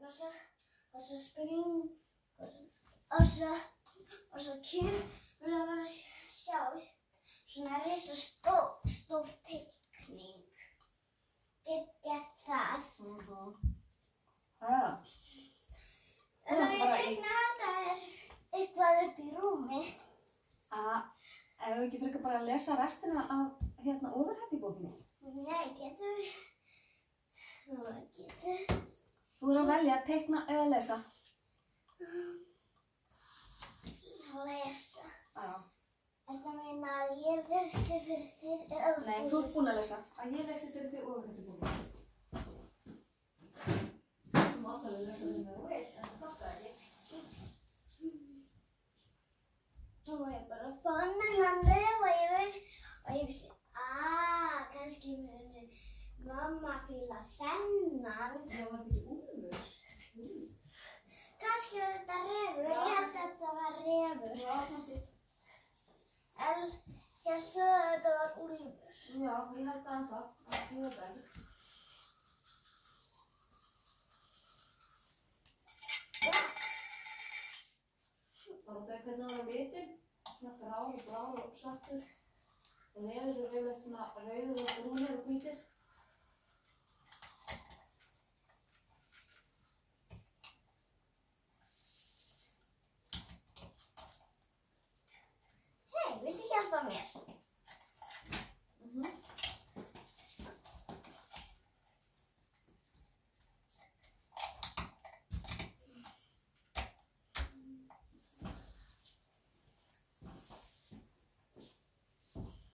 og svo springur og svo kemur það bara sjálf. Svona risa stór teikning. Get gert það. En ef ég teikna þetta eitthvað upp í rúmi. Ef þú ekki frekar bara að lesa restina af ofurhetjubókinni? Nei, getur. Þú að velja að teikna eða lesa? Lesa. Já. Ertu að meina að ég lesi fyrir þig eða þú? Nei, þú ert búin að lesa. Að ég lesi fyrir þig ofurhetjubókinni. Þú mátt alveg lesa fyrir mig þú vilt, en það þarf það ekki. Nú er bara fann hennan ref og ég vissi, kannski muni mamma fíla þennan. Það var ekki úlfur. Kannski var þetta refur, ég held að þetta var refur. Já, kannski. Ég held að þetta var úlfur. Já, ég held að ennþá. Ég veit það ekki. Bara út af hvernig það var litin. Svona grár og svartur. Refir eru yfirleitt svona rauður og brúnir og hvítir.